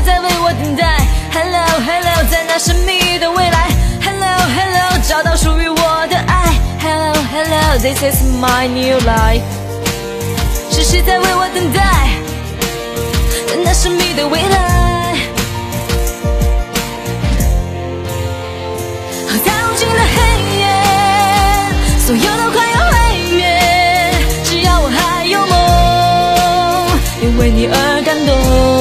在为我等待。Hello Hello， 在那神秘的未来。Hello Hello， 找到属于我的爱。Hello Hello， This is my new life。是谁在为我等待？在那神秘的未来。逃进了黑夜，所有都快要毁灭。只要我还有梦，因为你而感动。